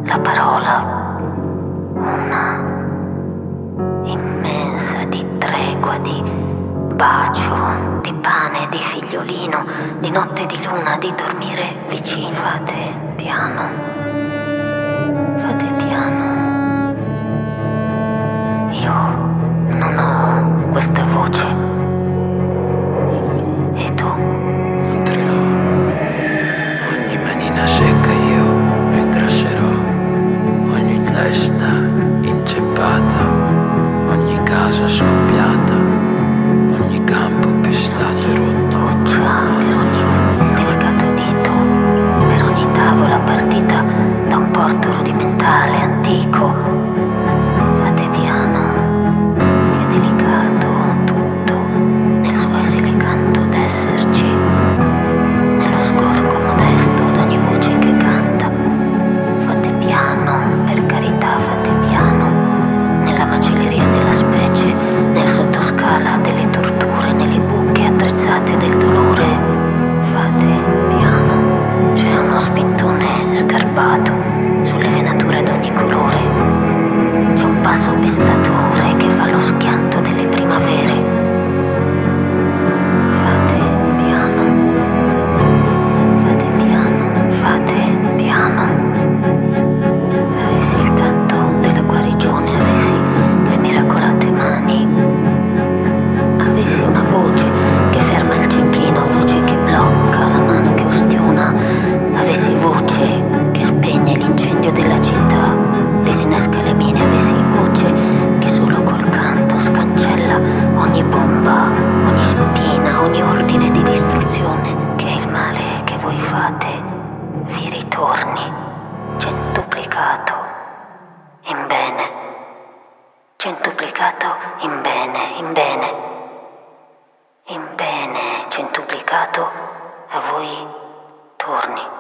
la parola, una immensa di tregua, di bacio, di pane, di figliolino, di notte di luna, di dormire vicini. Fate piano, fate piano. Io non ho questa voce. E tu? Nutrirò ogni manina secca, io ingrasserò ogni testa inceppata, ogni casa scoppiata, ogni campo pestato e rotto. Goccia per ogni delicato dito, per ogni tavola partita da un porto rudimentale, antico. Fate piano, che è delicato tutto nel suo esile canto d'esserci, nello sgorgo modesto d'ogni voce che canta. Fate piano, per carità, fate piano, nella macelleria della specie, nel sottoscala delle torture, nelle buche attrezzate del dolore. Fate piano, c'è uno spintone scarpato sulle venature d'ogni colore, c'è un passo pestatore che fa lo schianto delle primavere. Fate piano, fate piano, fate piano. Avessi il canto della guarigione, avessi le miracolate mani, avessi una voce che ferma il cecchino, voce che blocca la mano che ustiona, avessi voce che spegne l'incendio della città, disinnesca le mine, avessi voce che solo col canto scancella ogni bomba, ogni spina, ogni ordine di distruzione, che il male che voi fate vi ritorni centuplicato in bene, centuplicato in bene, in bene, in bene, centuplicato a voi torni.